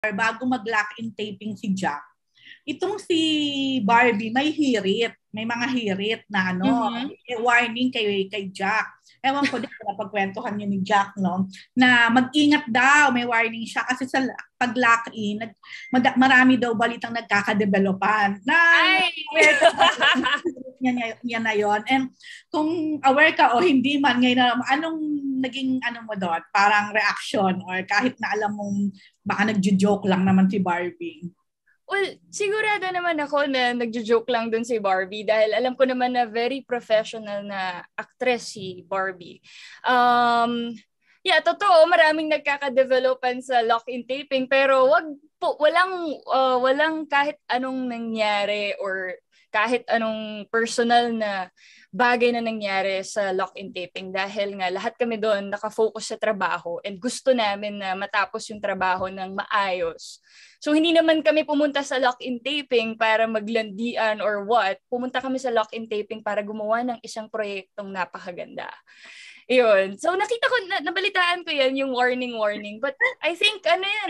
bago mag-lock-in taping si Jack, itong si Barbie may hirit. May mga hirit na warning kay Jack. Ewan ko din kung napagkwentuhan niyo ni Jack, no? Na mag-ingat daw, may warning siya kasi sa pag-lock-in, marami daw balitang nagkakadevelopan. Niya na yon. And kung aware ka o hindi man, ngayon anong naging mo doon? Parang reaction or kahit na alam mong baka nagjo-joke lang naman si Barbie? Well, sigurado naman ako na nagjo-joke lang dun si Barbie dahil alam ko naman na very professional na actress si Barbie. Totoo, maraming nagkakadevelopan sa lock-in taping pero walang kahit anong nangyari or kahit anong personal na bagay na nangyari sa lock-in taping dahil nga lahat kami doon nakafocus sa trabaho and gusto namin na matapos yung trabaho ng maayos. So hindi naman kami pumunta sa lock-in taping para maglandian or what. Pumunta kami sa lock-in taping para gumawa ng isang proyektong napakaganda. Yun. So nakita ko, nabalitaan ko yan, yung warning. But I think,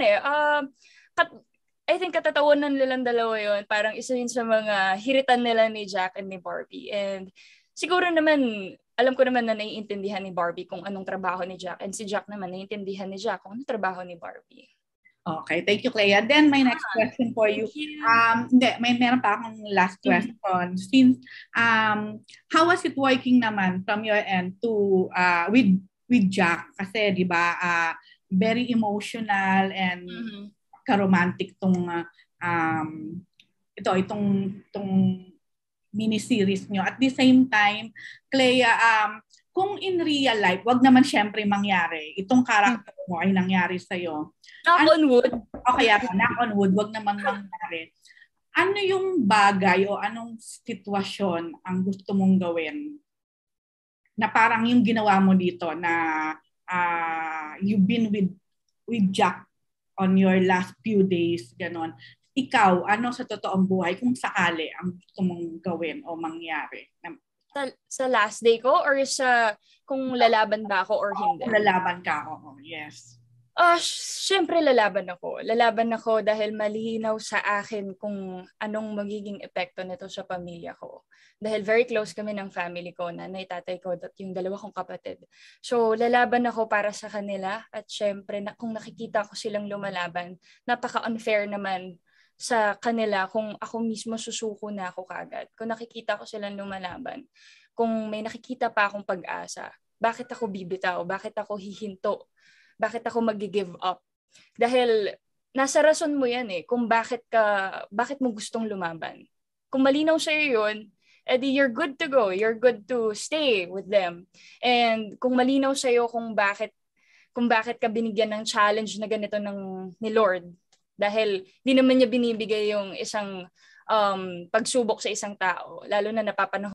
I think katatawanan nilang dalawa yun. Parang isa yun sa mga hiritan nila ni Jack and ni Barbie. And siguro naman, alam ko naman na naiintindihan ni Barbie kung anong trabaho ni Jack. And si Jack naman, naiintindihan ni Jack kung anong trabaho ni Barbie. Okay, thank you, Clea. Then my next question for you. Meron pa akong last question. Since how was it working naman from your end to with Jack? Kasi 'di ba very emotional and ka-romantic itong mini-series nyo. At the same time, Clea, kung in real life, wag naman syempre mangyari. Itong character mo ay nangyari sa'yo. Knock on wood. Okay, knock on wood, wag naman mangyari. Ano yung bagay o anong sitwasyon ang gusto mong gawin na parang yung ginawa mo dito na you've been with Jack on your last few days, ganon. Ikaw, ano sa totoong buhay kung sakali ang gusto mong gawin o mangyari? Sa last day ko or sa kung lalaban ba ako or hindi? Kung lalaban ka, yes. Siyempre lalaban ako. Lalaban ako dahil malinaw sa akin kung anong magiging epekto nito sa pamilya ko. Dahil very close kami ng family ko, nanay, tatay ko, at yung dalawa kong kapatid. So lalaban ako para sa kanila at siyempre kung nakikita ko silang lumalaban, napaka-unfair naman sa kanila kung ako mismo susuko na ako kagad. Kung nakikita ko silang lumalaban, kung may nakikita pa akong pag-asa, bakit ako bibitaw? Bakit ako hihinto? Bakit ako mag-give up? Dahil nasa rason mo yan kung bakit mo gustong lumaban. Kung malinaw sa'yo yun, edi you're good to go. You're good to stay with them. And kung malinaw sa'yo kung bakit ka binigyan ng challenge na ganito ni Lord, dahil di naman niya binibigay yung isang pagsubok sa isang tao, lalo na napapanahon